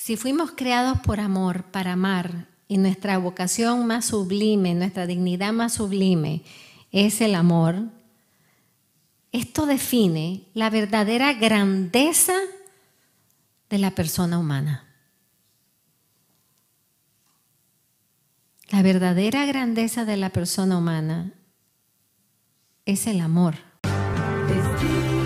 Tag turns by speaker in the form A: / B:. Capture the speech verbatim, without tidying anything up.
A: Si fuimos creados por amor, para amar, y nuestra vocación más sublime, nuestra dignidad más sublime es el amor, esto define la verdadera grandeza de la persona humana. La verdadera grandeza de la persona humana es el amor.